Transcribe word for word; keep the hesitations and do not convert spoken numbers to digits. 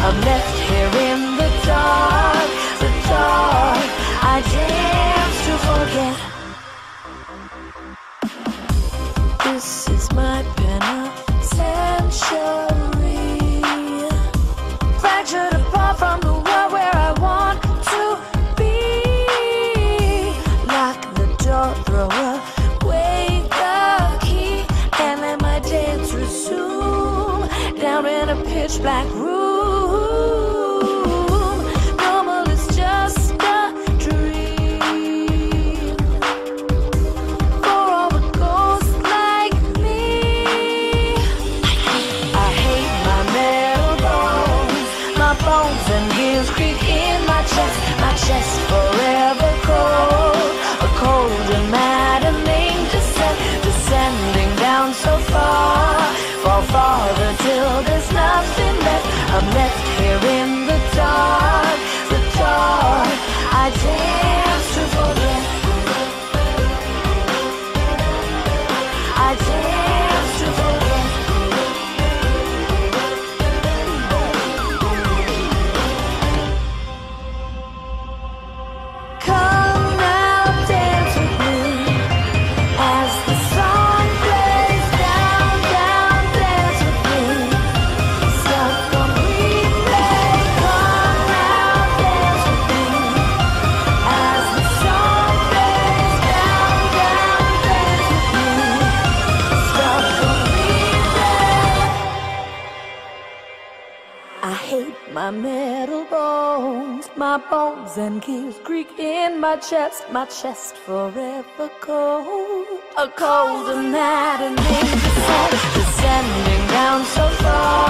I'm left here in the dark, the dark. I dance to forget. This is my penitentiary, fractured apart from the world where I want to be. Lock the door, throw away the key, and let my dance resume down in a pitch black room. Normal is just a dream for all the ghosts like me. I hate my metal bones, my bones and gears creak in my chest, my chest forever cold, a cold and maddening descent, descending down so far, fall farther till there's nothing left. I'm left here in the dark, the dark. I dance to forget. I dance to forget. Come now, dance with me as the song plays down, down, dance with me. Stuck on replay. Come now, dance with me as the song plays down, down, dance with me. Stuck on replay. I hate my metal bones, my bones and gears creak in my chest, my chest forever cold, a cold and maddening descent, descending down so far.